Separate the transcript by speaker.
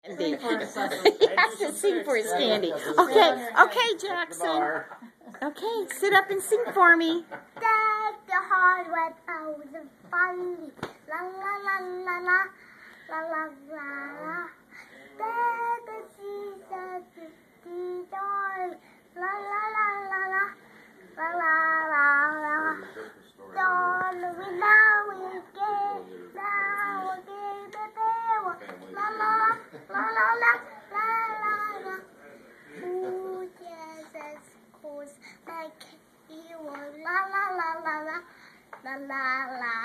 Speaker 1: He has to sing for his candy. Okay, Jackson. Okay, sit up and sing for me.
Speaker 2: Take the hard one out of funny. La la la la la. La la la la. Take the season to the door. La la la la la. La la la la. Don't we now we get now again the devil. La la la la la la la la. Ooh, Jesus, who's like you? La la la la la la la la.